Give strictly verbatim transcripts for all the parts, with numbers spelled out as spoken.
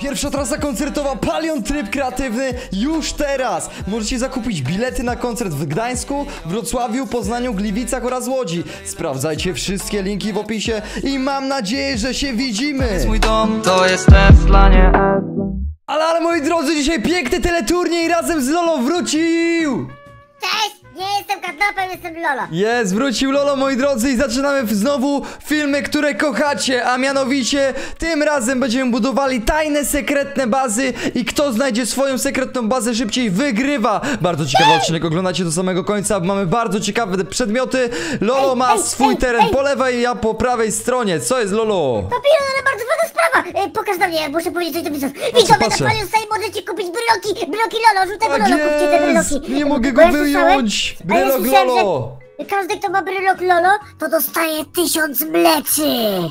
Pierwsza trasa koncertowa Palion Tryb Kreatywny już teraz! Możecie zakupić bilety na koncert w Gdańsku, Wrocławiu, Poznaniu, Gliwicach oraz Łodzi. Sprawdzajcie wszystkie linki w opisie i mam nadzieję, że się widzimy! To jest mój dom, to jest Tesla, nie Ale, ale moi drodzy, dzisiaj piękny teleturniej razem z Lolo wrócił! Cześć! Nie jestem Katnapem, jestem Lolo. Jest, wrócił Lolo, moi drodzy, i zaczynamy znowu filmy, które kochacie, a mianowicie tym razem będziemy budowali tajne, sekretne bazy i kto znajdzie swoją sekretną bazę szybciej, wygrywa. Bardzo ciekawy odcinek, oglądacie do samego końca, mamy bardzo ciekawe przedmioty. Lolo Ej, ma ej, swój ej, teren ej. po lewej, ja po prawej stronie. Co jest, Lolo? Papieru, ale bardzo ważna sprawa. E, pokaż na mnie, muszę powiedzieć coś do widzów. Widzowie, na patrzę. Palion Style możecie kupić bryloki, bryloki Lolo, żółtego Tak Lolo, kupcie te jest, bryloki. nie mogę Bo go ja słyszałem- wyjąć. a ja Brylok słyszałem, Lolo. że każdy, kto ma brylok Lolo, to dostaje tysiąc mleczy.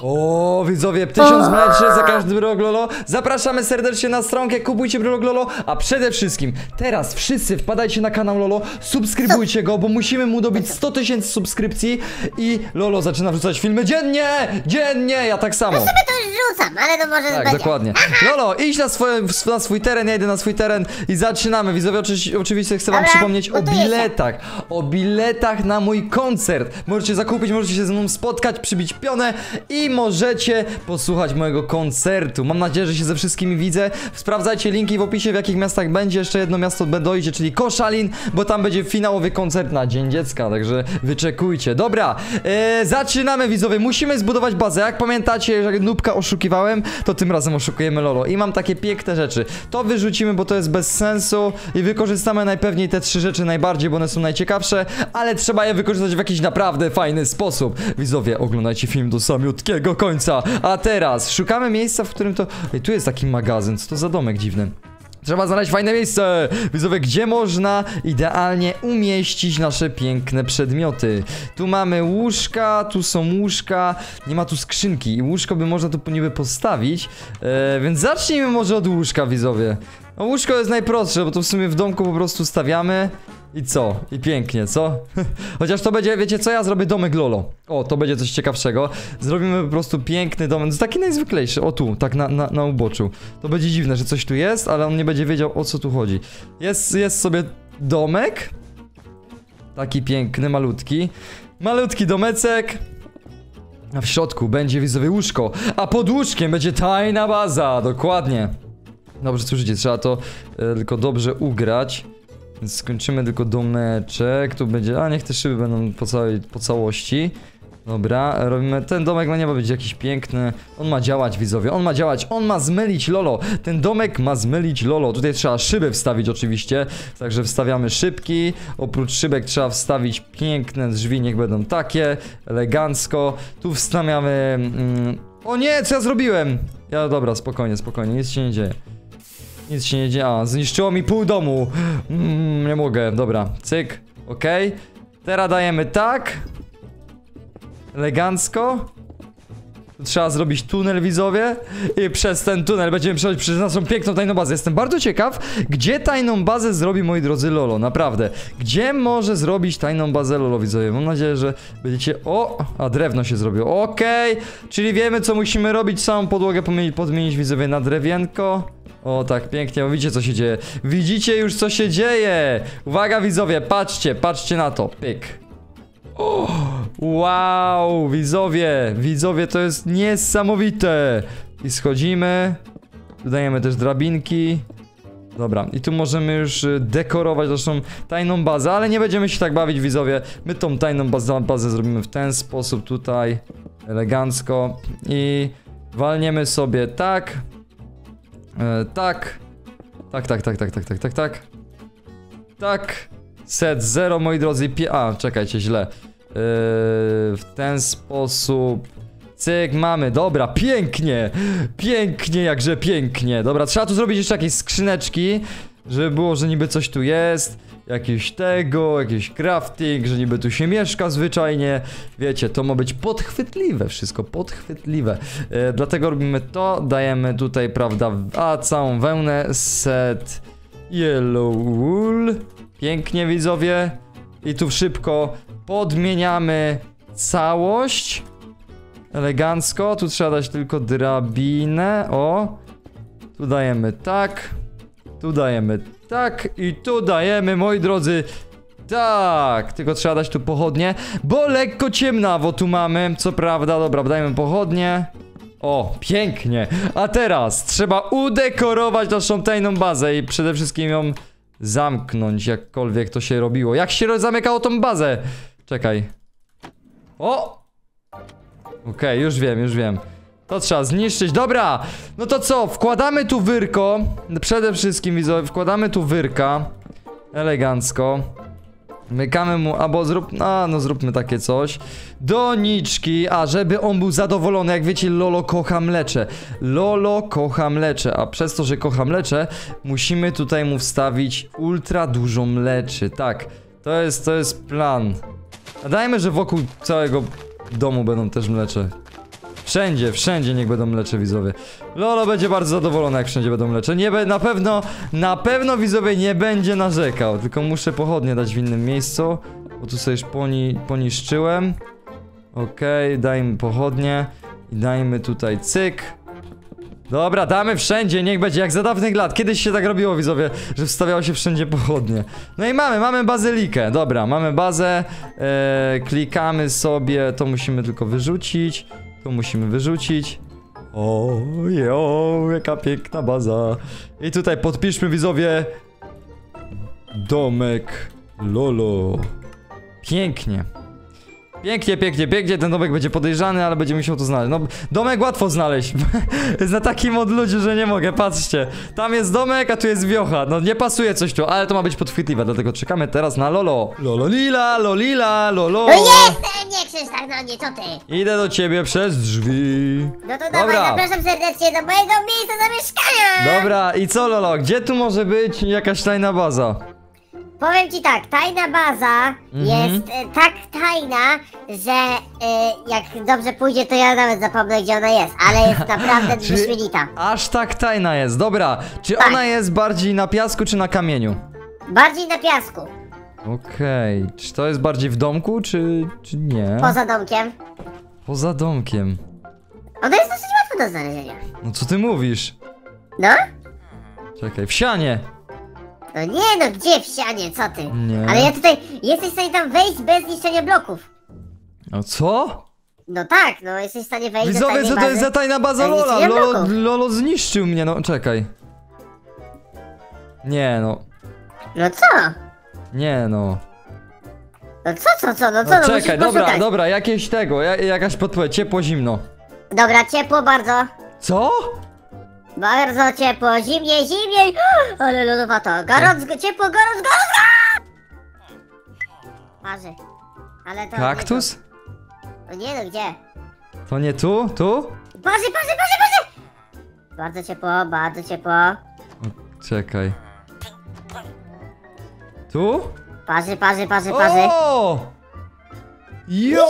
O, widzowie, tysiąc mleczy za każdy brylok Lolo. Zapraszamy serdecznie na stronkę, kupujcie brylok Lolo. A przede wszystkim, teraz wszyscy wpadajcie na kanał Lolo, subskrybujcie go, bo musimy mu dobić sto tysięcy subskrypcji. I Lolo zaczyna wrzucać filmy dziennie, dziennie, ja tak samo. Sobie to już rzucam, ale to może Tak, będzie. dokładnie. Lolo, idź na, swoje, na swój teren, ja idę na swój teren i zaczynamy. Widzowie, oczywiście, oczywiście chcę wam Dobra, przypomnieć o gotuję się. biletach. O biletach na mój koncert. Możecie zakupić, możecie się ze mną spotkać, przybić pionę i możecie posłuchać mojego koncertu. Mam nadzieję, że się ze wszystkimi widzę. Sprawdzajcie linki w opisie, w jakich miastach będzie. Jeszcze jedno miasto dojdzie, czyli Koszalin, bo tam będzie finałowy koncert na Dzień Dziecka, także wyczekujcie. Dobra, e, zaczynamy, widzowie. Musimy zbudować bazę. Jak pamiętacie, że Nubka oszukiwałem, to tym razem oszukujemy Lolo. I mam takie piękne rzeczy. To wyrzucimy, bo to jest bez sensu i wykorzystamy najpewniej te trzy rzeczy najbardziej, bo one są najciekawsze, ale trzeba je wykorzystać w jakiś naprawdę fajny sposób. Widzowie, oglądajcie film do samiutkiego końca. A teraz szukamy miejsca, w którym to... Ej, tu jest taki magazyn, co to za domek dziwny. Trzeba znaleźć fajne miejsce, widzowie, gdzie można idealnie umieścić nasze piękne przedmioty. Tu mamy łóżka, tu są łóżka, nie ma tu skrzynki i łóżko by można tu niby postawić, e, więc zacznijmy może od łóżka, widzowie. No, łóżko jest najprostsze, bo to w sumie w domku po prostu stawiamy. I co? I pięknie, co? Chociaż to będzie, wiecie co? Ja zrobię domek Lolo. O, to będzie coś ciekawszego. Zrobimy po prostu piękny domek, to jest taki najzwyklejszy. O tu, tak na, na, na uboczu. To będzie dziwne, że coś tu jest, ale on nie będzie wiedział, o co tu chodzi. Jest, jest sobie domek. Taki piękny, malutki. Malutki domecek. A w środku będzie, widzowie, łóżko. A pod łóżkiem będzie tajna baza, dokładnie. Dobrze, słyszycie, trzeba to e, tylko dobrze ugrać. Więc skończymy tylko domeczek. Tu będzie. A niech te szyby będą po całej, po całości. Dobra, robimy. Ten domek ma nie ma być jakiś piękny. On ma działać, widzowie. On ma działać. On ma zmylić Lolo. Ten domek ma zmylić Lolo. Tutaj trzeba szyby wstawić oczywiście. Także wstawiamy szybki. Oprócz szybek trzeba wstawić piękne drzwi. Niech będą takie. Elegancko. Tu wstawiamy. Mm... O nie, co ja zrobiłem? Ja dobra, spokojnie, spokojnie. Nic się nie dzieje. Nic się nie dzieje. A, zniszczyło mi pół domu. Mm, nie mogę. Dobra, cyk. Okej. Okay. Teraz dajemy tak. Elegancko. Tu trzeba zrobić tunel, widzowie. I przez ten tunel będziemy przechodzić przez naszą piękną tajną bazę. Jestem bardzo ciekaw, gdzie tajną bazę zrobi, moi drodzy, Lolo. Naprawdę. Gdzie może zrobić tajną bazę Lolo, widzowie? Mam nadzieję, że będziecie... O! A drewno się zrobiło. Okej. Okay. Czyli wiemy, co musimy robić. Całą podłogę podmienić, widzowie, na drewienko. O, tak pięknie, bo widzicie, co się dzieje. Widzicie już, co się dzieje. Uwaga, widzowie, patrzcie, patrzcie na to. Pyk. O, wow, widzowie, widzowie, to jest niesamowite. I schodzimy. Dodajemy też drabinki. Dobra, i tu możemy już dekorować naszą tajną bazę, ale nie będziemy się tak bawić, widzowie. My tą tajną bazę, bazę zrobimy w ten sposób tutaj. Elegancko. I walniemy sobie tak. E, tak. Tak, tak, tak, tak, tak, tak, tak, tak. Tak. Set zero, moi drodzy. Pie A, czekajcie, źle. Yy, w ten sposób. Cyk, mamy, dobra, pięknie. Pięknie, jakże pięknie. Dobra, trzeba tu zrobić jeszcze jakieś skrzyneczki, żeby było, że niby coś tu jest. Jakieś tego, jakiś crafting, że niby tu się mieszka zwyczajnie. Wiecie, to ma być podchwytliwe, wszystko podchwytliwe. Yy, dlatego robimy to, dajemy tutaj, prawda, a całą wełnę. Set yellow wool. Pięknie, widzowie. I tu szybko podmieniamy całość. Elegancko. Tu trzeba dać tylko drabinę. O. Tu dajemy tak. Tu dajemy tak. I tu dajemy, moi drodzy, tak. Tylko trzeba dać tu pochodnie, bo lekko ciemnawo tu mamy. Co prawda, dobra, dajmy pochodnie. O, pięknie. A teraz trzeba udekorować naszą tajną bazę i przede wszystkim ją zamknąć, jakkolwiek to się robiło. Jak się zamykało tą bazę? Czekaj. O! Okej, okay, już wiem, już wiem. To trzeba zniszczyć. Dobra, no to co? Wkładamy tu wyrko. Przede wszystkim, widzowie, wkładamy tu wyrka. Elegancko. Mykamy mu, albo zrób, a no zróbmy takie coś. Doniczki, a żeby on był zadowolony. Jak wiecie, Lolo kocha mlecze. Lolo kocha mlecze, a przez to, że kocha mlecze, musimy tutaj mu wstawić ultra dużo mleczy. Tak, to jest, to jest plan. A dajmy, że wokół całego domu będą też mlecze. Wszędzie, wszędzie niech będą mlecze, widzowie. Lolo będzie bardzo zadowolony, jak wszędzie będą mlecze. Nie be, na pewno, na pewno, widzowie, nie będzie narzekał. Tylko muszę pochodnie dać w innym miejscu, bo tu sobie już poni, poniszczyłem. Okej, okay, dajmy pochodnie. I dajmy tutaj cyk. Dobra, damy wszędzie, niech będzie jak za dawnych lat. Kiedyś się tak robiło, widzowie, że wstawiało się wszędzie pochodnie. No i mamy, mamy bazylikę. Dobra, mamy bazę. e, Klikamy sobie, to musimy tylko wyrzucić. To musimy wyrzucić. Ojo, jaka piękna baza. I tutaj podpiszmy, widzowie, domek Lolo. Pięknie. Pięknie, pięknie, pięknie. Ten domek będzie podejrzany, ale będzie musiał to znaleźć. No, domek łatwo znaleźć. Jest na takim odludziu, że nie mogę. Patrzcie. Tam jest domek, a tu jest wiocha. No nie pasuje coś tu, ale to ma być podchwytliwe. Dlatego czekamy teraz na Lolo. Lolo lila, lolila, Lolo. No nie, nie krzyż tak na mnie, co ty? Idę do ciebie przez drzwi. No to dawaj, zapraszam serdecznie do mojego miejsca zamieszkania. Dobra, i co, Lolo? Gdzie tu może być jakaś tajna baza? Powiem ci tak, tajna baza Mhm. jest e, tak tajna, że e, jak dobrze pójdzie, to ja nawet zapomnę, gdzie ona jest, ale jest naprawdę Czy wyśmienita. aż tak tajna jest, dobra. Czy Tak. ona jest bardziej na piasku, czy na kamieniu? Bardziej na piasku, Okej, czy to jest bardziej w domku, czy, czy nie? poza domkiem. Poza domkiem. Ona jest dosyć łatwa do znalezienia. No co ty mówisz? No? Czekaj, w sianie. No nie no, gdzie w sianie, co ty? Nie. Ale ja tutaj, jesteś w stanie tam wejść bez niszczenia bloków. No co? No tak, no jesteś w stanie wejść do Widzowie, tajnej co to bazy. jest za tajna baza Ale Lola? nie Lolo, bloków. Lolo zniszczył mnie, no czekaj. Nie no, No co? nie no. No co, co, co, no co, No no czekaj, musisz dobra, poszukać. dobra, jakieś tego, ja, jakaś podpowiedź, ciepło, zimno. Dobra, ciepło bardzo. Co? Bardzo ciepło, zimniej, zimniej. Ale lodowato. Gorąco, ciepło, gorąc, gorąc. Marzy. Ale to Kaktus? Nie to. No nie no, gdzie? To nie tu? Tu? Parzy, parzy, parzy, parzy. Bardzo ciepło, bardzo ciepło. Czekaj. Tu? Parzy, parzy, parzy, parzy. O! Jo!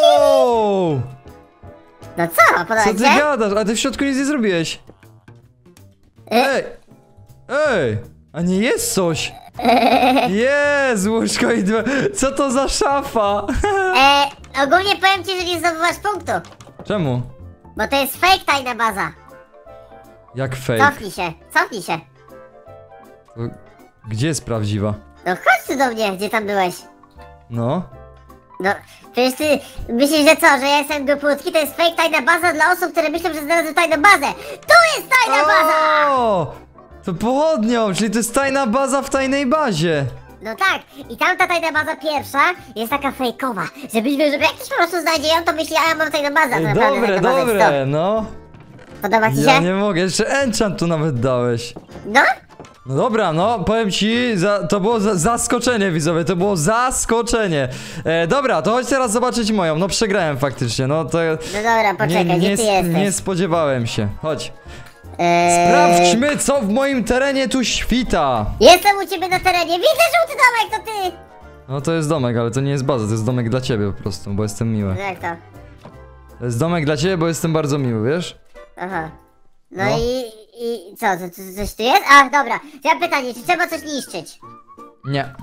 No co, podoba Co ci ty się? gadasz? A ty w środku nic nie zrobiłeś. E, Ej! Ej! A nie jest coś! Jest łóżko i dwa... Co to za szafa? e, ogólnie powiem ci, że nie zdobywasz punktu. Czemu? Bo to jest fake tajna baza. Jak fake? Cofnij się, cofnij się. To gdzie jest prawdziwa? No chodź tu do mnie, gdzie tam byłeś. No. No, przecież ty myślisz, że co, że ja jestem dopłotki, to jest fake tajna baza dla osób, które myślą, że znalazły tajną bazę. Tu jest tajna baza! O! To pochodnią, czyli to jest tajna baza w tajnej bazie. No tak, i tamta tajna baza pierwsza jest taka fejkowa, że myślę, że jakiś po prostu znajdzie ją, to myśli, a ja mam tajną bazę, a to Ej, naprawdę dobre, tajna baza jest dobre, no. to. Podoba ci Ja się? nie mogę, jeszcze enchant tu nawet dałeś. No? No dobra, no powiem ci, za, to było za, zaskoczenie, widzowie, to było zaskoczenie. E, dobra, to chodź teraz zobaczyć moją, no przegrałem faktycznie, no to... No dobra, poczekaj, nie, gdzie nie, ty sp- jesteś? nie spodziewałem się, chodź. Eee, Sprawdźmy, co w moim terenie tu świta. Jestem u ciebie na terenie, widzę żółty domek, to ty! No to jest domek, ale to nie jest baza, to jest domek dla ciebie po prostu, bo jestem miły. No jak to? To jest domek dla ciebie, bo jestem bardzo miły, wiesz? Aha. No, No. i, i co, co, co, coś tu jest? A, dobra, ja mam pytanie, czy trzeba coś niszczyć? Nie.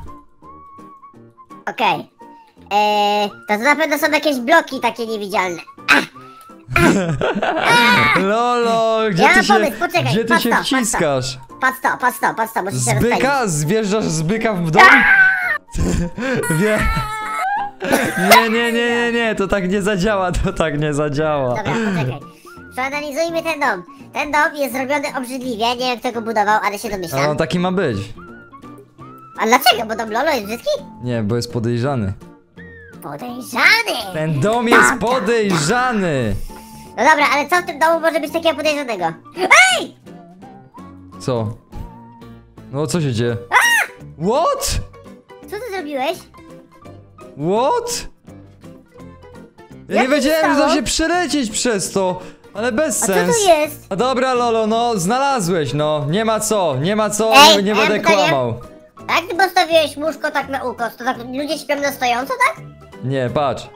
Okej. Eee, to, to na pewno są jakieś bloki takie niewidzialne. Ach, Lolo, gdzie Ja ty mam się, pomysł, poczekaj, gdzie ty patrz się to, patrz to. wciskasz? Patrz to, patrz to, patrz to, musisz się Z rozpędzić. byka? Zjeżdżasz z byka w dom? Wie... Nie, nie, nie, nie, nie, to tak nie zadziała, to tak nie zadziała. Dobra, poczekaj. Przeanalizujmy ten dom. Ten dom jest zrobiony obrzydliwie, nie wiem kto go budował, ale się A domyślam. on taki ma być. A dlaczego? Bo dom Lolo jest brzydki? Nie, bo jest podejrzany. Podejrzany! Ten dom jest podejrzany! No dobra, ale co w tym domu może być takiego podejrzanego? Ej! Co? No co się dzieje? What? Co ty zrobiłeś? What? Ja Jak nie to wiedziałem, że da stało? się przelecieć przez to, ale bez A co sens. to jest? A dobra, Lolo, no znalazłeś, no. Nie ma co, nie ma co, Ej, nie a będę ja pytanie? kłamał. Jak ty postawiłeś łóżko tak na ukos, to tak ludzie śpią na stojąco, tak? Nie, patrz.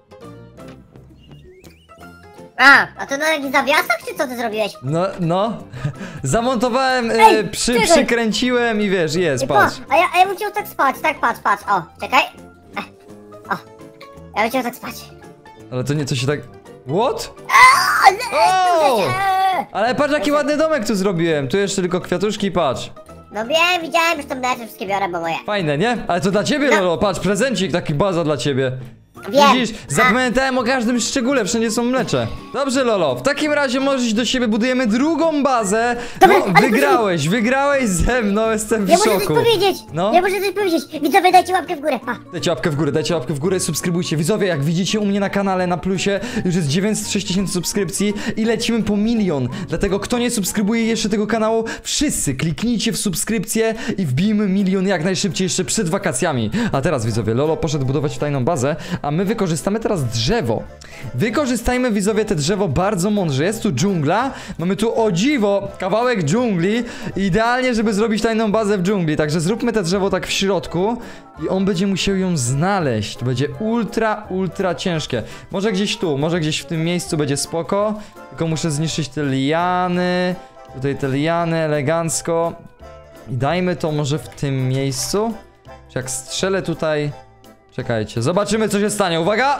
A, a to na jakichś zawiasach, czy co ty zrobiłeś? No, no. Zamontowałem, Ej, e, przy, czekaj. przykręciłem i wiesz, jest, I po, patrz. a ja, a ja bym chciał tak spać, tak patrz, patrz, o, czekaj. Ech, o, ja bym chciał tak spać. Ale to nie, to się tak... What? O! O! Ale patrz, jaki ładny domek tu zrobiłem. Tu jeszcze tylko kwiatuszki, patrz. No wiem, widziałem, już tam mlecze wszystkie biorę, bo moje. Fajne, nie? Ale to dla ciebie, No. Lolo, patrz, prezencik, taki baza dla ciebie. Wiem. Widzisz, zapamiętałem o każdym szczególe, wszędzie są mlecze. Dobrze, Lolo, w takim razie możesz iść do siebie, budujemy drugą bazę. Dobra, No, ale wygrałeś, wygrałeś ze mną, jestem w Ja muszę coś szoku. powiedzieć! No. Ja muszę coś powiedzieć! Widzowie, dajcie łapkę w górę, pa! Dajcie łapkę w górę, dajcie łapkę w górę, subskrybujcie. Widzowie, jak widzicie u mnie na kanale, na plusie, już jest dziewięćset sześć tysięcy subskrypcji i lecimy po milion. Dlatego kto nie subskrybuje jeszcze tego kanału, wszyscy kliknijcie w subskrypcję i wbijmy milion jak najszybciej jeszcze przed wakacjami. A teraz, widzowie, Lolo poszedł budować tajną bazę, a my wykorzystamy teraz drzewo. Wykorzystajmy, widzowie, te drzewo bardzo mądrze. Jest tu dżungla, mamy tu, o dziwo, kawałek dżungli. Idealnie, żeby zrobić tajną bazę w dżungli. Także zróbmy te drzewo tak w środku i on będzie musiał ją znaleźć. To będzie ultra, ultra ciężkie. Może gdzieś tu, może gdzieś w tym miejscu będzie spoko. Tylko muszę zniszczyć te liany. Tutaj te liany elegancko. I dajmy to może w tym miejscu. Czy jak strzelę tutaj... Czekajcie, zobaczymy co się stanie. Uwaga!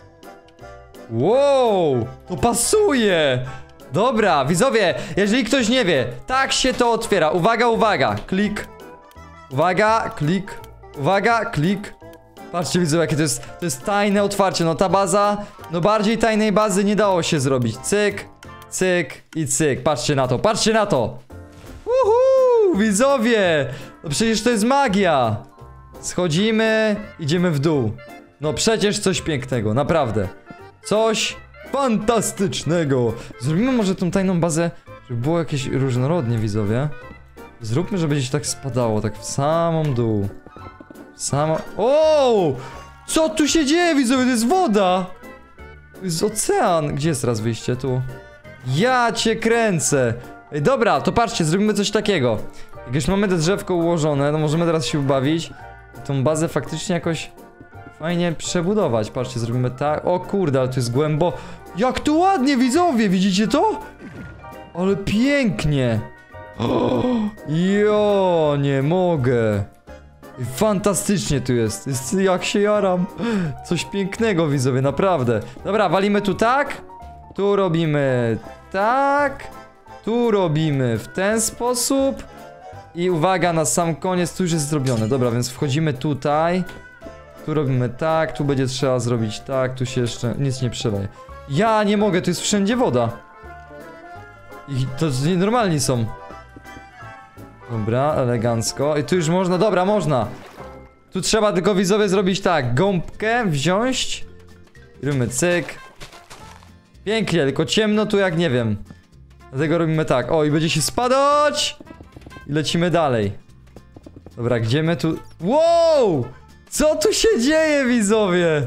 Wow, to pasuje! Dobra, widzowie, jeżeli ktoś nie wie, tak się to otwiera. Uwaga, uwaga, klik. Uwaga, klik. Uwaga, klik. Patrzcie, widzowie, jakie to jest, to jest tajne otwarcie. No ta baza, no bardziej tajnej bazy nie dało się zrobić. Cyk, cyk i cyk. Patrzcie na to, patrzcie na to. Uhu, widzowie, no przecież to jest magia. Schodzimy, idziemy w dół. No przecież coś pięknego, naprawdę. Coś fantastycznego. Zrobimy może tą tajną bazę, żeby było jakieś różnorodnie, widzowie. Zróbmy, żeby gdzieś tak spadało, tak w samą dół. W samą... O! Co tu się dzieje, widzowie? To jest woda! To jest ocean. Gdzie jest teraz wyjście? Tu. Ja cię kręcę. Ej, dobra, to patrzcie, zrobimy coś takiego. Jak już mamy te drzewko ułożone, to możemy teraz się bawić i tą bazę faktycznie jakoś fajnie przebudować. Patrzcie, zrobimy tak. O kurde, ale to jest głęboko. Jak tu ładnie, widzowie, widzicie to? Ale pięknie. O, jo, nie mogę. Fantastycznie tu jest. jest. Jak się jaram. Coś pięknego, widzowie, naprawdę. Dobra, walimy tu tak. Tu robimy tak. Tu robimy w ten sposób. I uwaga, na sam koniec tu już jest zrobione. Dobra, więc wchodzimy tutaj. Tu robimy tak, tu będzie trzeba zrobić tak, tu się jeszcze nic nie przeleje. Ja nie mogę, tu jest wszędzie woda. I to nienormalni są. Dobra, elegancko. I tu już można, dobra, można. Tu trzeba tylko, widzowie, zrobić tak. Gąbkę wziąć. I robimy cyk. Pięknie, tylko ciemno tu jak nie wiem. Dlatego robimy tak. O, i będzie się spadać. I lecimy dalej. Dobra, gdzie my tu... Wow! Co tu się dzieje, widzowie?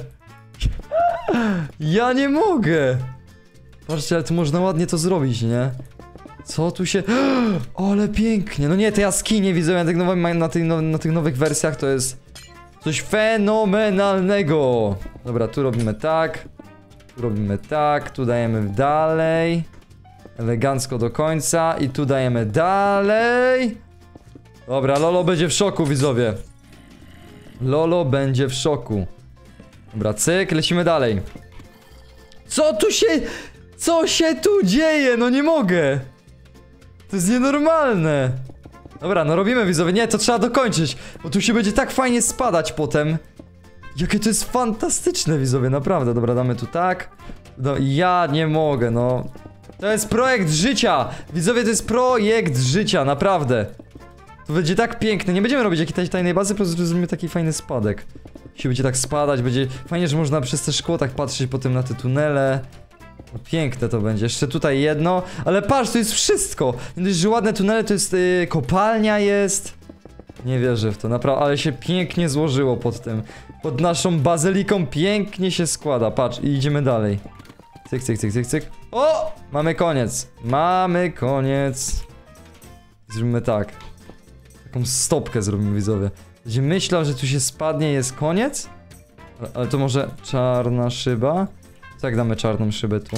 Ja nie mogę. Patrzcie, ale tu można ładnie to zrobić, nie? Co tu się... Ale pięknie. No nie, te jaskinie, widzowie, na tych, nowych, na, tych, na tych nowych wersjach to jest coś fenomenalnego. Dobra, tu robimy tak. Tu robimy tak. Tu dajemy dalej. Elegancko do końca. I tu dajemy dalej. Dobra, Lolo będzie w szoku, widzowie. Lolo będzie w szoku. Dobra, cyk, lecimy dalej. Co tu się... Co się tu dzieje? No nie mogę. To jest nienormalne. Dobra, no robimy widzowie. Nie, to trzeba dokończyć, bo tu się będzie tak fajnie spadać potem. Jakie to jest fantastyczne widzowie, naprawdę. Dobra, damy tu tak. No ja nie mogę, no. To jest projekt życia. Widzowie, to jest projekt życia, naprawdę. To będzie tak piękne. Nie będziemy robić jakiejś tajnej bazy, po prostu zrobimy taki fajny spadek. Się będzie tak spadać, będzie fajnie, że można przez te szkło tak patrzeć potem na te tunele. No, piękne to będzie. Jeszcze tutaj jedno. Ale patrz, to jest wszystko. Nie dość, że ładne tunele, to jest yy, kopalnia jest. Nie wierzę w to, naprawdę, ale się pięknie złożyło pod tym. Pod naszą bazyliką pięknie się składa. Patrz, i idziemy dalej. Cyk, cyk, cyk, cyk, cyk. O! Mamy koniec. Mamy koniec. Zrobimy tak. Taką stopkę zrobimy, widzowie. Będzie myślał, że tu się spadnie i jest koniec. Ale, ale to może czarna szyba? Tak, damy czarną szybę tu.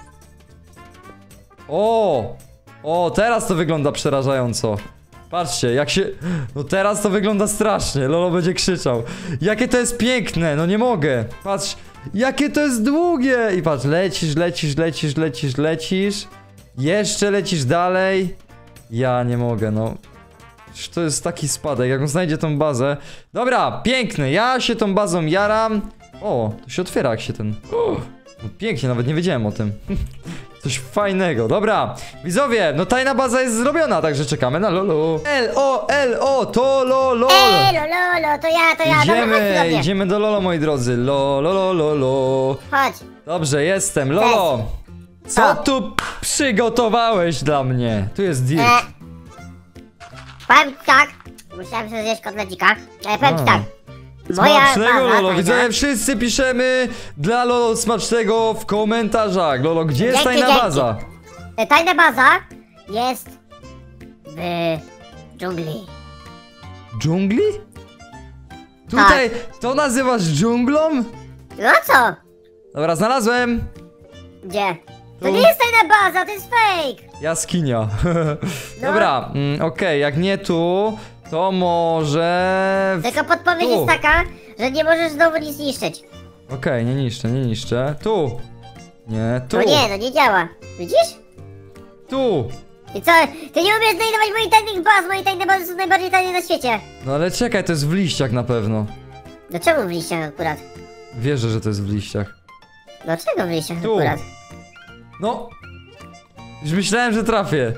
O! O, teraz to wygląda przerażająco. Patrzcie, jak się... No teraz to wygląda strasznie. Lolo będzie krzyczał. Jakie to jest piękne, no nie mogę. Patrz, jakie to jest długie. I patrz, lecisz, lecisz, lecisz, lecisz, lecisz. Jeszcze lecisz dalej. Ja nie mogę, no. To jest taki spadek, jak on znajdzie tą bazę. Dobra, piękny, ja się tą bazą jaram. O, to się otwiera jak się ten... O, no pięknie, nawet nie wiedziałem o tym. Coś fajnego, dobra. Widzowie, no tajna baza jest zrobiona, także czekamy na Lolo. L O L O, to Lolo. Ej, Lolo, to ja, to ja, dobra, chodź Idziemy, do mnie. idziemy do Lolo, moi drodzy. Lolo, Lolo, Lolo. Chodź. Dobrze, jestem. Lolo, co Co? tu przygotowałeś dla mnie? Tu jest dirt. E, powiem ci tak, musiałem sobie zjeść kotlecika. E, powiem ci A. tak. Moja Smacznego, baza, Lolo. tajna, Widzowie, wszyscy piszemy dla Lolo smacznego w komentarzach. Lolo, gdzie jest Dzięki, tajna dzięki. baza? e, tajna baza jest w dżungli. Dżungli? Tutaj to nazywasz dżunglą? No co? Dobra, znalazłem. Gdzie? To Tu. nie jest tajna baza, to jest fake. Jaskinia. No. Dobra, mm, okej, jak nie tu, to może... w- Tylko podpowiedź Tu. jest taka, że nie możesz znowu nic niszczyć. Okej, nie niszczę, nie niszczę. Tu. Nie, tu. No nie, no nie działa. Widzisz? Tu. I co? Ty nie umiesz znajdować moich tajnych baz, moje tajne bazy są najbardziej tajne na świecie. No ale czekaj, to jest w liściach na pewno. Dlaczego w liściach akurat? Wierzę, że to jest w liściach. Dlaczego w liściach Tu. akurat? No. Już myślałem, że trafię.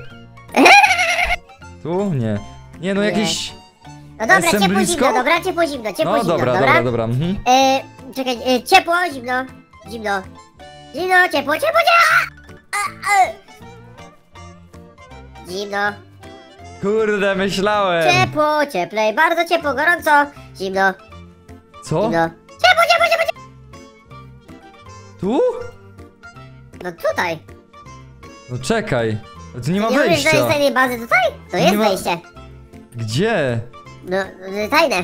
Tu? Nie. Nie, no Nie. jakieś... No dobra, Jestem ciepło blisko? zimno, dobra, ciepło zimno, ciepło No zimno, dobra, dobra? dobra, dobra. Mhm. E, czekaj, e, ciepło, zimno, zimno. Zimno, ciepło, ciepło, ciepło! A, a. Zimno, Kurde, myślałem. ciepło, cieplej, bardzo ciepło, gorąco, zimno, Co? zimno. Ciepło, ciepło, ciepło, ciepło! Tu? No tutaj. No czekaj. Tu nie ma Ty nie umiesz wejścia. znaleźć tajnej bazy tutaj? To Nie jest ma- wejście. Gdzie? No, y, tajne.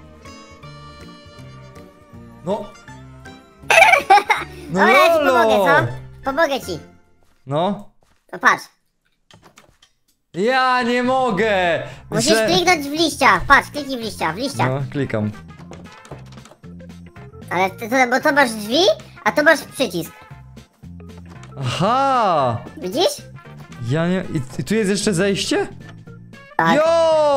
No. No Dobra, ja ci Lolo. pomogę, co? Pomogę ci. No. No patrz. Ja nie mogę. Musisz Myślę- kliknąć w liścia. Patrz, kliknij w liścia, w liścia. No, klikam. Ale ty, to, bo to masz drzwi, a to masz przycisk. Aha. Widzisz? Ja nie... I, i tu jest jeszcze zejście? Tak. Yo!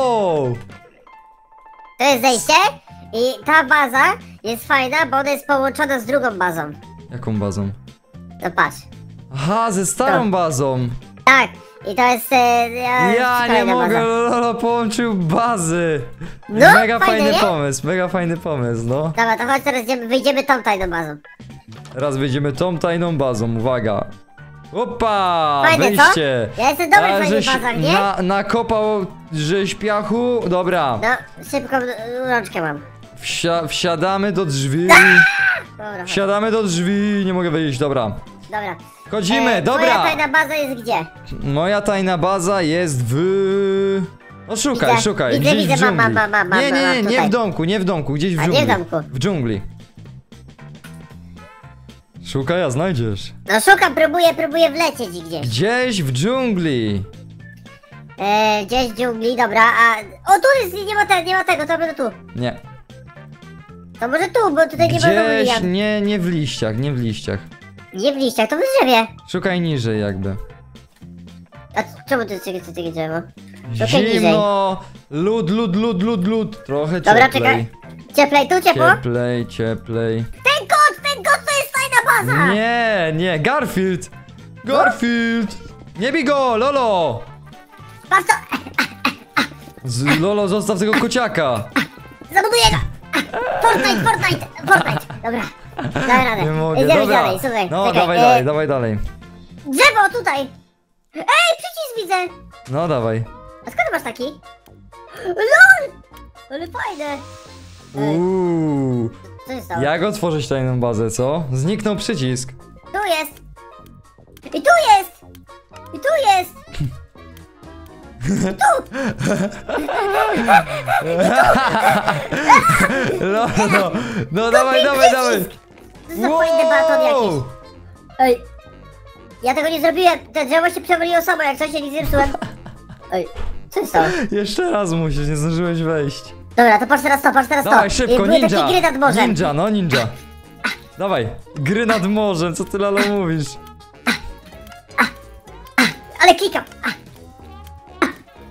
To jest zejście i ta baza jest fajna, bo ona jest połączona z drugą bazą. Jaką bazą? No patrz. Aha, ze starą To. bazą. Tak, i to jest... E, ja Ja nie kolejna mogę, baza. Lolo połączył bazy. No, mega fajne, fajny nie? pomysł, mega fajny pomysł, no. Dobra, to chodź teraz idziemy, wyjdziemy tą tajną bazą. Teraz wyjdziemy tą tajną bazą, uwaga. Opa, Fajne, wyjście. co? Ja jestem dobry w A, tajnych żeś bazach, nie? Na, nakopał żeś piachu, dobra. No, szybką y, rączkę mam. Wsia, wsiadamy do drzwi. Dobra, chodź. Wsiadamy do drzwi, nie mogę wyjść, dobra. Dobra. Chodzimy, E, dobra. Moja tajna baza jest gdzie? Moja tajna baza jest w... No szukaj, Widzę, szukaj, widzę, gdzieś w widzę, mam, dżungli. mam, mam, mam, nie, nie, nie, mam, nie tutaj. w domku, nie w domku, gdzieś w A, nie dżungli. w domku. W dżungli. Szukaj, a znajdziesz. No szukam, próbuję, próbuję wlecieć gdzieś. Gdzieś w dżungli. E, gdzieś w dżungli, dobra, a... O, tu jest, nie ma, te, nie ma tego, to będzie tu. Nie. To może tu, bo tutaj nie ma Gdzieś, dżungli. nie, nie w liściach, nie w liściach. Nie w liściach, to w drzewie. Szukaj niżej jakby. A czemu to jest takie takie drzewo? Szukaj niżej. Zimno! Lód, lód, lód, lód, lód. Trochę Dobra, cieplej. czekaj. Cieplej, tu ciepło? Cieplej, cieplej. Ten kot, ten kot to jest tajna baza! Nie, nie, Garfield! Garfield! Nie bij go, Lolo! Patrz to! Z, Lolo, zostaw tego kociaka! Zabuduję go! Fortnite, Fortnite, Fortnite! Dobra, daj radę. Nie mogę, Idziemy dobra. dalej, słuchaj. No, czekaj, dawaj e, dalej, dawaj dalej. Drzewo tutaj! Ej, przycisk widzę! No, dawaj. A skąd masz taki? LOL! Ale fajne! Ej, Uuu. co się stało? Jak otworzyć tajną bazę, co? Zniknął przycisk. Tu jest! I tu jest! I tu jest! No, no, no dawaj, dawaj, dawaj. To jest za fajny baton jakiś. Ej! Ja tego nie zrobiłem! To drzewo się przewaliło samo, jak coś się nie zepsułem. Ej, co się stało? Jeszcze raz musisz, nie zdążyłeś wejść. Dobra, to patrz teraz to, patrz teraz Dawaj, to! szybko, Były ninja! takie gry nad morzem. Ninja, no ninja. Dawaj, gry nad morzem, co ty Lalo mówisz? Ale klikam! A. A.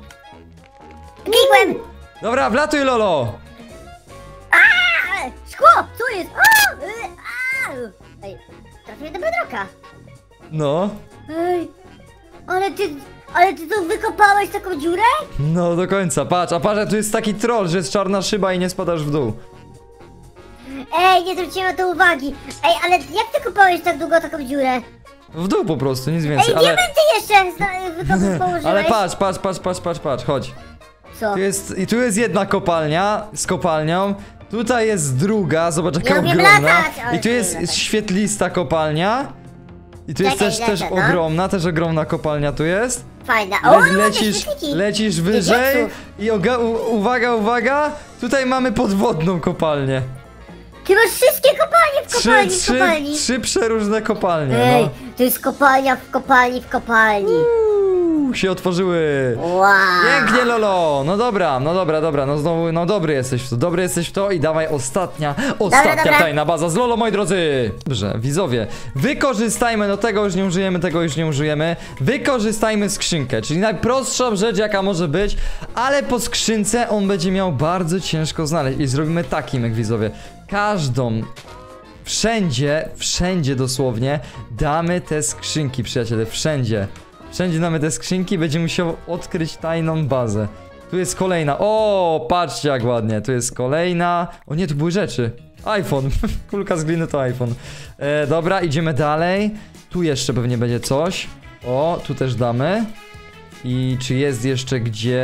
Klikłem! Dobra, wlatuj Lolo! A, szkło! Co jest? A, y, a. Ej, trafiłem do bedrocka. No, Ej, ale ty, ale ty tu wykopałeś taką dziurę? no do końca, patrz, a patrz, tu jest taki troll, że jest czarna szyba i nie spadasz w dół. Ej, nie zwróciłem na to uwagi. Ej, ale jak ty kopałeś tak długo taką dziurę? W dół po prostu, nic Ej, więcej, ale... diamenty jeszcze zna- wykopać położyłeś. Ale patrz, patrz, patrz, patrz, patrz, patrz, chodź. Co? Tu jest, i tu jest jedna kopalnia z kopalnią. Tutaj jest druga, zobacz jaka Nie umiem ogromna. latać, ale I tu umiem jest latać. świetlista kopalnia. I tu jest Czekaj, też, też lecę, no. ogromna, też ogromna kopalnia tu jest. Fajna. O, Le, no, lecisz, świetliki. lecisz wyżej Jezu. i oga, u, uwaga, uwaga, tutaj mamy podwodną kopalnię. Ty masz wszystkie kopalnie w Trzy, kopalni, w trzy, kopalni. trzy przeróżne kopalnie, Ej, no. to jest kopalnia w kopalni w kopalni. Uuu, się otworzyły. Wow. Pięknie, Lolo! No dobra, no dobra, dobra, no znowu, no dobry jesteś w to, dobry jesteś w to i dawaj ostatnia, ostatnia dobra. tajna baza z Lolo, moi drodzy! Dobrze, widzowie, wykorzystajmy, no tego już nie użyjemy, tego już nie użyjemy, wykorzystajmy skrzynkę, czyli najprostsza rzecz jaka może być, ale po skrzynce on będzie miał bardzo ciężko znaleźć i zrobimy taki myk, widzowie, każdą... Wszędzie, wszędzie dosłownie damy te skrzynki, przyjaciele, wszędzie. Wszędzie damy te skrzynki, będzie musiał odkryć tajną bazę. Tu jest kolejna, o, patrzcie jak ładnie, tu jest kolejna. O nie, tu były rzeczy. iPhone, kulka z gliny to iPhone. E, dobra, idziemy dalej. Tu jeszcze pewnie będzie coś. O, tu też damy. I czy jest jeszcze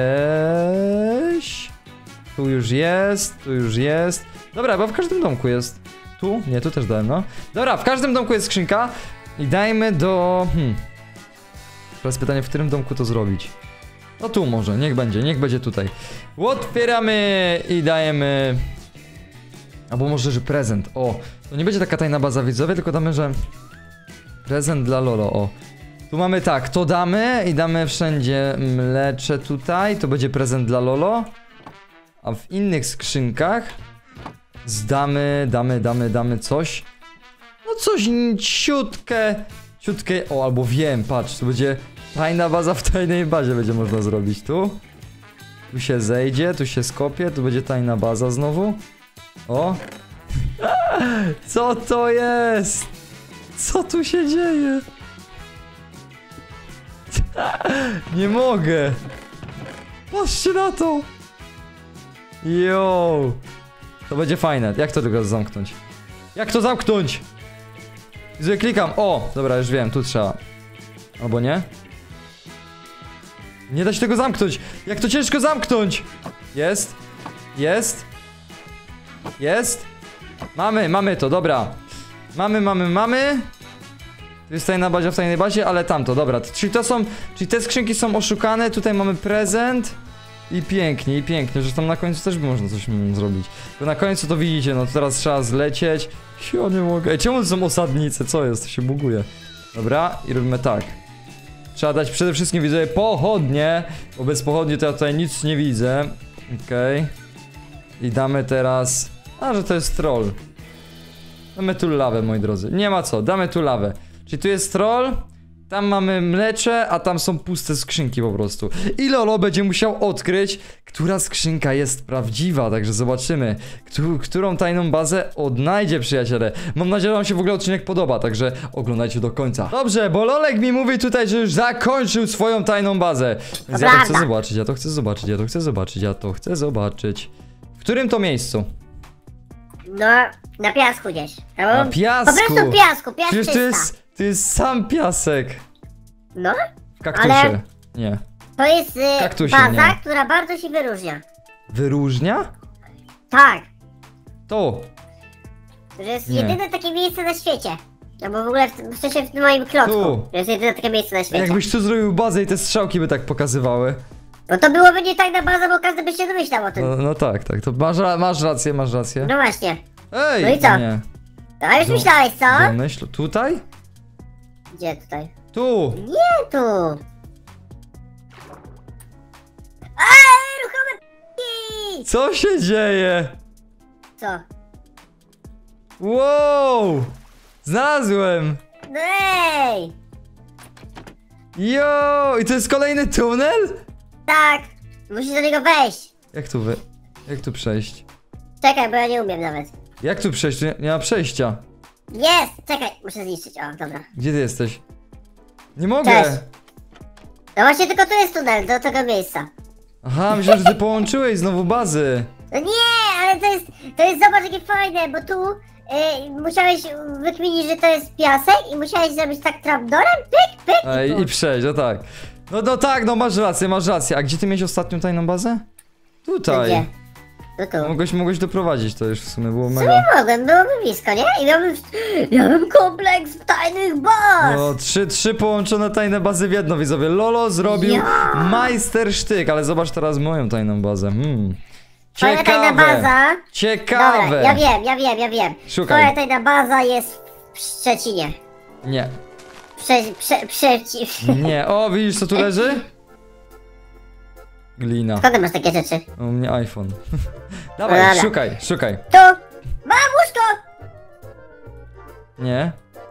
gdzieś? Tu już jest, tu już jest. Dobra, bo w każdym domku jest. Tu? Nie, tu też dałem, no. Dobra, w każdym domku jest skrzynka. I dajmy do... Hmm. Teraz pytanie, w którym domku to zrobić? No tu może, niech będzie, niech będzie tutaj. Otwieramy i dajemy... Albo może, że prezent, o. To nie będzie taka tajna baza, widzowie, tylko damy, że... Prezent dla Lolo, o. Tu mamy tak, to damy i damy wszędzie mlecze tutaj, to będzie prezent dla Lolo. A w innych skrzynkach zdamy, damy, damy, damy coś. No coś ciutkę, ciutkę, o albo wiem, patrz, tu będzie tajna baza w tajnej bazie będzie można zrobić, tu. Tu się zejdzie, tu się skopie, tu będzie tajna baza znowu. O. Co to jest? Co tu się dzieje? Nie mogę. Patrzcie na to. Yo. To będzie fajne. Jak to tylko zamknąć? Jak to zamknąć? Gdzie klikam? O, dobra, już wiem, tu trzeba. Albo nie? Nie da się tego zamknąć. Jak to ciężko zamknąć? Jest. Jest. Jest. Mamy, mamy to, dobra. Mamy, mamy, mamy. Tu jest tajna bazia w tajnej bazie, ale tamto, dobra. Czyli to są, czyli te skrzynki są oszukane. Tutaj mamy prezent. I pięknie, i pięknie, że tam na końcu też by można coś mm, zrobić. Bo na końcu to widzicie, no to teraz trzeba zlecieć. Ja nie mogę. Ej, czemu to są osadnice? Co jest? To się buguje. Dobra, i robimy tak. Trzeba dać przede wszystkim, widzę, pochodnie. Bo bez pochodni to ja tutaj nic nie widzę. Okej. Okay. I damy teraz... A, że to jest troll. Damy tu lawę, moi drodzy. Nie ma co, damy tu lawę. Czyli tu jest troll, tam mamy mlecze, a tam są puste skrzynki po prostu. I Lolo będzie musiał odkryć, która skrzynka jest prawdziwa, także zobaczymy, któ którą tajną bazę odnajdzie, przyjaciele. Mam nadzieję, że wam się w ogóle odcinek podoba, także oglądajcie do końca. Dobrze, bo Lolek mi mówi tutaj, że już zakończył swoją tajną bazę. Więc ja to chcę prawda. zobaczyć, ja to chcę zobaczyć, ja to chcę zobaczyć, ja to chcę zobaczyć. W którym to miejscu? No, na piasku gdzieś. No, Na piasku. Po prostu piasku, piasku Przecież to czysta. jest, to jest sam piasek. No, W kaktusie. Ale- Nie. to jest y, Kaktusie, baza, nie. która bardzo się wyróżnia. Wyróżnia? Tak, To. że jest Nie. jedyne takie miejsce na świecie. No bo w ogóle w, w sensie w moim klocku. Tu. Że jest jedyne takie miejsce na świecie. Jakbyś tu zrobił bazę i te strzałki by tak pokazywały. No to byłoby nie tajna baza, bo każdy by się domyślał o tym. No, no tak, tak. To masz, ra masz rację, masz rację. No właśnie. Ej! no i co? Nie. A już No. myślałeś, co? Myśl. Tutaj? Gdzie tutaj? Tu! Nie tu. Eee, ruchome p***i! Co się dzieje? Co? Wow! Znalazłem! No ej! Jo! I to jest kolejny tunel? Tak! Musisz do niego wejść. Jak tu wy... Jak tu przejść? Czekaj, bo ja nie umiem nawet. Jak tu przejść? Tu nie, nie ma przejścia. Jest! Czekaj, muszę zniszczyć. O, dobra. Gdzie ty jesteś? Nie mogę! Cześć. No właśnie tylko tu jest tunel, do tego miejsca. Aha, myślałem, że ty połączyłeś znowu bazy. No nie, ale to jest, to jest, zobacz jakie fajne, bo tu y, musiałeś wykminić, że to jest piasek i musiałeś zrobić tak trapdorem, pyk, pyk i Ej, tu. i przejść, no tak. No, no tak, no masz rację, masz rację. A gdzie ty miałeś ostatnią tajną bazę? Tutaj. Gdzie? No tu. Mogłeś, mogłeś doprowadzić to już w sumie, było W mega. sumie mogłem, byłoby blisko, nie? I miałbym, miałbym kompleks tajnych baz! No, trzy, trzy połączone tajne bazy w jedno, widzowie. Lolo zrobił Ja! majstersztyk, ale zobacz teraz moją tajną bazę. Hmm. Twoja tajna Ciekawe. baza... Ciekawe. Dobra, ja wiem, ja wiem, ja wiem. Szukaj. Twoja tajna baza jest w Szczecinie. Nie, Prze, prze, przeciw... nie. O, widzisz co tu leży? Glina. Skąd ty masz takie rzeczy? U mnie iPhone. Dawaj, Dobra. szukaj, szukaj. Tu! Mam łóżko! Nie?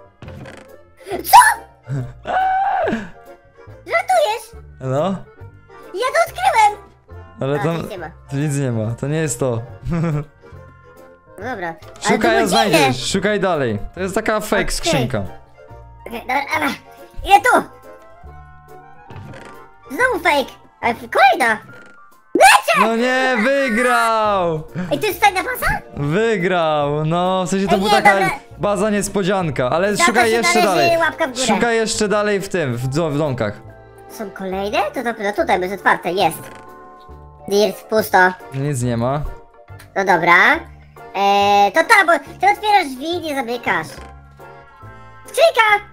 Żartujesz? No? Ja to odkryłem! Ale A, tam... nic nie ma. Tu nic nie ma, to nie jest to. No dobra. Szukaj, a a znajdziesz, szukaj dalej. To jest taka fake Okej. skrzynka. Okay, dobra, dobra. Idę tu! Znowu fake! Ale kolejna! No nie, wygrał! Ej, to jest tajna baza? Wygrał, no w sensie to Ej, była nie, taka dobra. baza niespodzianka, ale Za to szukaj się jeszcze należy dalej. łapka w górę. Szukaj jeszcze dalej w tym, w, do, w domkach. Są kolejne? To dopiero tutaj jest otwarte, jest. Dirt, pusto. Nic nie ma. No dobra. Eee, to tam, bo ty otwierasz drzwi, nie zamykasz. Skrzynka!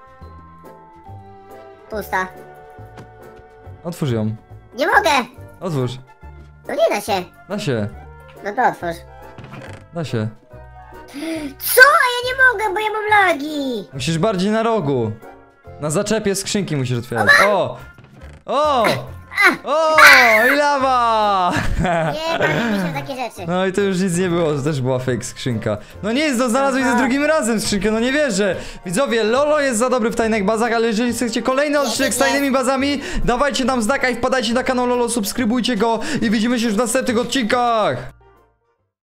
Pusta. Otwórz ją. Nie mogę! Otwórz. No nie da się. Da się, No to otwórz. da się. Co? A ja nie mogę, bo ja mam lagi! Musisz bardziej na rogu. Na zaczepie skrzynki musisz otwierać. O! O! O! I lawa! Nie, bawiliśmy takie rzeczy. No i to już nic nie było, to też była fake skrzynka. No nie jest, no znalazłeś za drugim razem skrzynkę, no nie wierzę. Widzowie, Lolo jest za dobry w tajnych bazach, ale jeżeli chcecie kolejny odcinek z tajnymi bazami, dawajcie nam znaka i wpadajcie na kanał Lolo, subskrybujcie go i widzimy się już w następnych odcinkach.